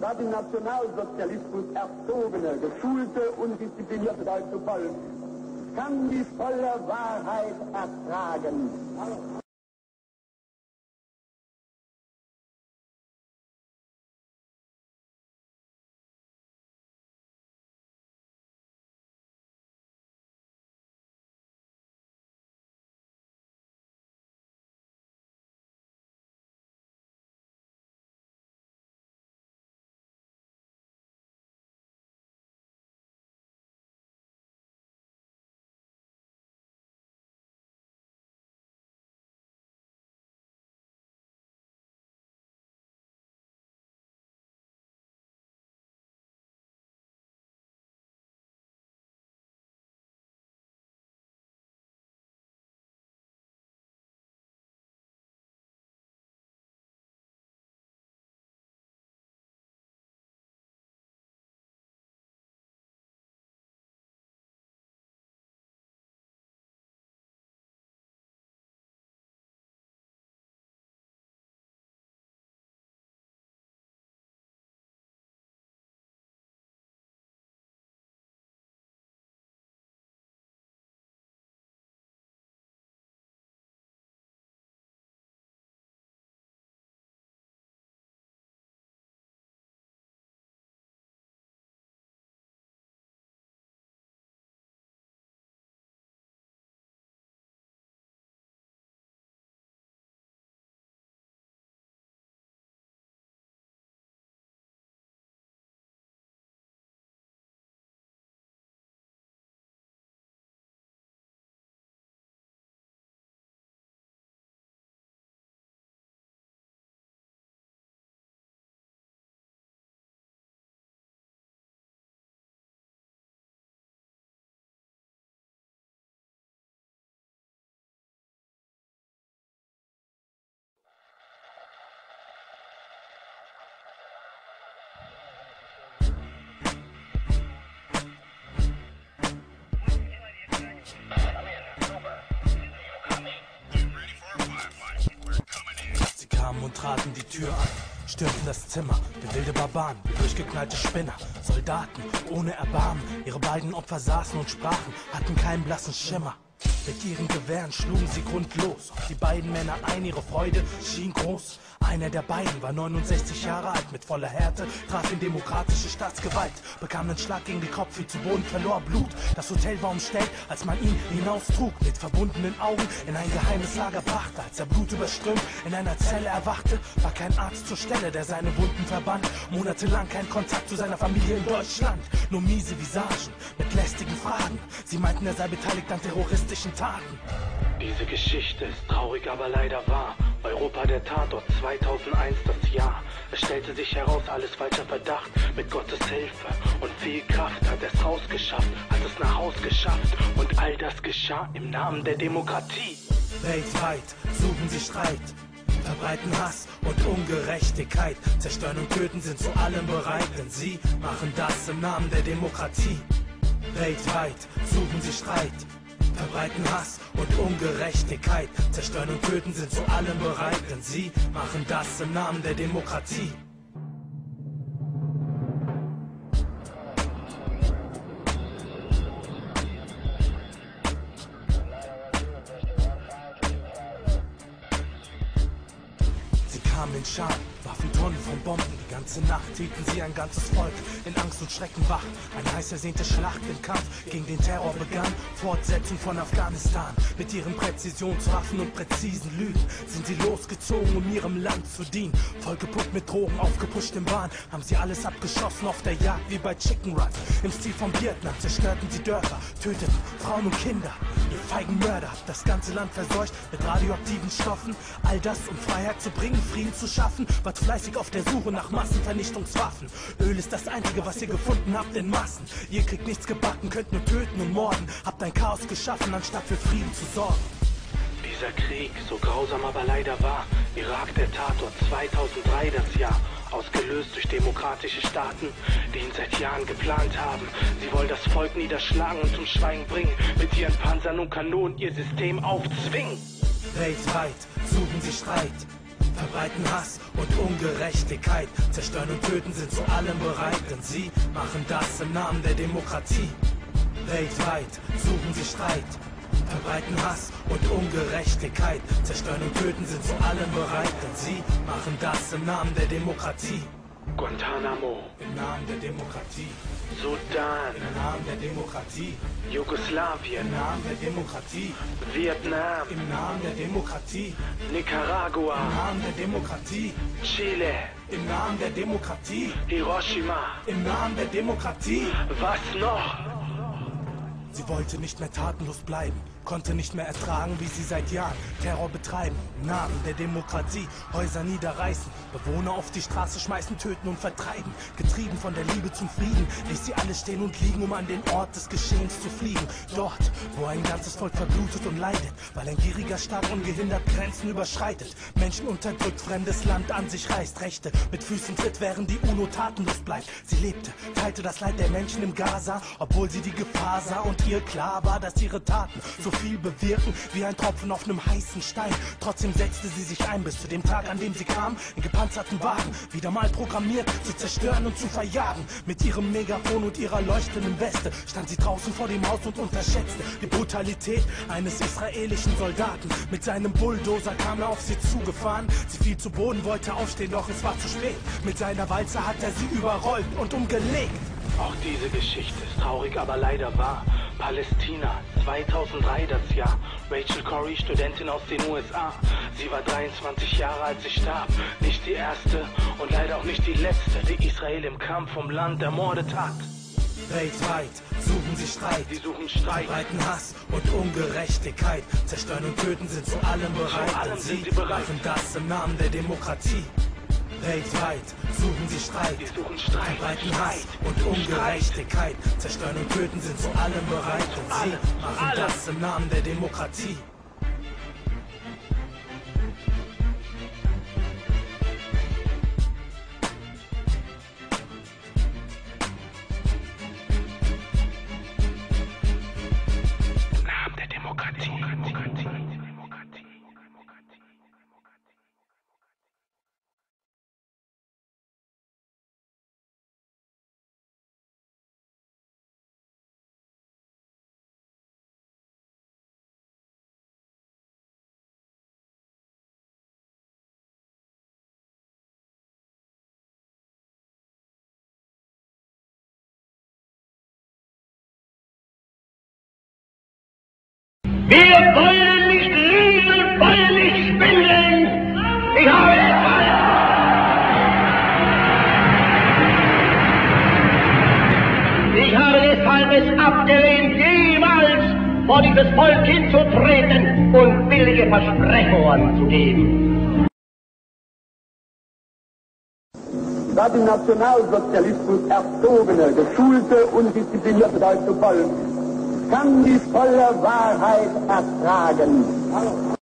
war dem Nationalsozialismus erzogene, geschulte und disziplinierte deutsche Volk kann die volle Wahrheit ertragen. Und traten die Tür an, stürmten das Zimmer, wie wilde Barbaren, wie durchgeknallte Spinner, Soldaten ohne Erbarmen, ihre beiden Opfer saßen und sprachen, hatten keinen blassen Schimmer. Mit ihren Gewehren schlugen sie grundlos auf die beiden Männer ein, ihre Freude schien groß. Einer der beiden war 69 Jahre alt, mit voller Härte traf in demokratische Staatsgewalt, bekam einen Schlag gegen den Kopf, fiel zu Boden, verlor Blut. Das Hotel war umstellt, als man ihn hinaustrug, mit verbundenen Augen in ein geheimes Lager brachte. Als er blutüberströmt in einer Zelle erwachte, war kein Arzt zur Stelle, der seine Wunden verband. Monatelang kein Kontakt zu seiner Familie in Deutschland, nur miese Visagen mit lästigen Fragen. Sie meinten, er sei beteiligt an terroristischen Taten. Diese Geschichte ist traurig, aber leider wahr. Europa der Tatort, 2001 das Jahr. Es stellte sich heraus, alles falscher Verdacht. Mit Gottes Hilfe und viel Kraft hat es rausgeschafft, hat es nach Haus geschafft. Und all das geschah im Namen der Demokratie. Weltweit suchen sie Streit, verbreiten Hass und Ungerechtigkeit, zerstören und töten, sind zu allem bereit, denn sie machen das im Namen der Demokratie. Weltweit suchen sie Streit, verbreiten Hass und Ungerechtigkeit, zerstören und töten, sind zu allem bereit, denn sie machen das im Namen der Demokratie. Sie kamen in Scharen, warfen Tonnen von Bomben. Die ganze Nacht hielten sie ein ganzes Volk in Angst und Schrecken wach. Eine heiß ersehnte Schlacht im Kampf gegen den Terror begann. Fortsetzung von Afghanistan. Mit ihren Präzisionswaffen und präzisen Lügen sind sie losgezogen, um ihrem Land zu dienen. Vollgepumpt mit Drogen, aufgepusht im Wahn, haben sie alles abgeschossen auf der Jagd wie bei Chicken Run. Im Stil von Vietnam zerstörten sie Dörfer, töteten Frauen und Kinder. Ihr feigen Mörder habt das ganze Land verseucht mit radioaktiven Stoffen. All das, um Freiheit zu bringen, Frieden zu schaffen, wart fleißig auf der Suche nach Massenvernichtungswaffen. Öl ist das Einzige, was ihr gefunden habt in Massen. Ihr kriegt nichts gebacken, könnt nur töten und morden. Habt ein Chaos geschaffen, anstatt für Frieden zu sorgen. Dieser Krieg, so grausam aber leider wahr, Irak der Tatort, 2003 das Jahr. Ausgelöst durch demokratische Staaten, die ihn seit Jahren geplant haben. Sie wollen das Volk niederschlagen und zum Schweigen bringen, mit ihren Panzern und Kanonen ihr System aufzwingen. Weltweit suchen sie Streit, verbreiten Hass und Ungerechtigkeit, zerstören und töten, sind zu allem bereit, denn sie machen das im Namen der Demokratie. Weltweit suchen sie Streit, verbreiten Hass und Ungerechtigkeit, zerstören und töten, sind zu allem bereit, denn sie machen das im Namen der Demokratie. Guantanamo, Im Namen der Demokratie. Sudan, Im Namen der Demokratie. Jugoslawien, Im Namen der Demokratie. Vietnam, Im Namen der Demokratie. Nicaragua, Im Namen der Demokratie. Chile, Im Namen der Demokratie. Hiroshima. Im Namen der Demokratie. Was noch? Sie wollte nicht mehr tatenlos bleiben, konnte nicht mehr ertragen, wie sie seit Jahren Terror betreiben. Im Namen der Demokratie Häuser niederreißen, Bewohner auf die Straße schmeißen, töten und vertreiben. Getrieben von der Liebe zum Frieden, ließ sie alles stehen und liegen, um an den Ort des Geschehens zu fliegen. Dort, wo ein ganzes Volk verblutet und leidet, weil ein gieriger Staat ungehindert Grenzen überschreitet. Menschen unterdrückt, fremdes Land an sich reißt, Rechte mit Füßen tritt, während die UNO tatenlos bleibt. Sie lebte, teilte das Leid der Menschen im Gaza, obwohl sie die Gefahr sah und ihr klar war, dass ihre Taten so viel bewirken wie ein Tropfen auf einem heißen Stein. Trotzdem setzte sie sich ein bis zu dem Tag, an dem sie kam, in gepanzerten Wagen, wieder mal programmiert, zu zerstören und zu verjagen. Mit ihrem Megafon und ihrer leuchtenden Weste stand sie draußen vor dem Haus und unterschätzte die Brutalität eines israelischen Soldaten. Mit seinem Bulldozer kam er auf sie zugefahren. Sie fiel zu Boden, wollte aufstehen, doch es war zu spät. Mit seiner Walze hat er sie überrollt und umgelegt. Auch diese Geschichte ist traurig, aber leider wahr. Palästina, 2003 das Jahr. Rachel Corrie, Studentin aus den USA. Sie war 23 Jahre, als sie starb. Nicht die erste und leider auch nicht die letzte, die Israel im Kampf um Land ermordet hat. Weltweit suchen sie Streit, Sie suchen Streit, verbreiten Hass und Ungerechtigkeit, zerstören und töten, sind zu allem bereit, Zu allem denn sind sie sie bereit. machen das im Namen der Demokratie. Weltweit suchen sie Streit, Sie suchen Streit, verbreiten Hass und Ungerechtigkeit, zerstören und töten, sind zu allem bereit, denn sie machen das im Namen der Demokratie. im Namen der Demokratie. Wir wollen nicht lügen und wollen nicht schwindeln. Ich habe deshalb es abgelehnt, jemals vor dieses Volk hinzutreten und billige Versprechungen zu geben. Da die Nationalsozialismus erzogene, geschulte und disziplinierte deutsche Volk kann die volle Wahrheit ertragen.